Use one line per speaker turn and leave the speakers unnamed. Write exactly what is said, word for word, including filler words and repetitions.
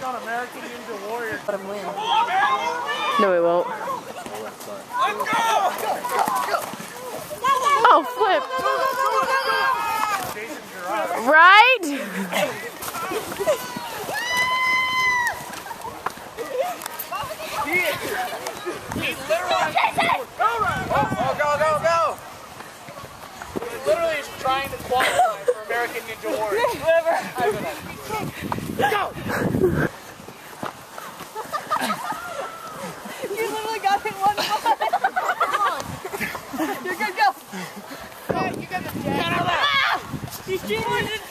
on American Ninja Warrior.
Let him win.
No, we won't. Oh, flip. Right?
He literally go, go, go, go! He literally is trying to qualify for American Ninja Warrior. Go!
You literally got it one time. You're good, go.
Hey, you got the get out of there!
He's cheating.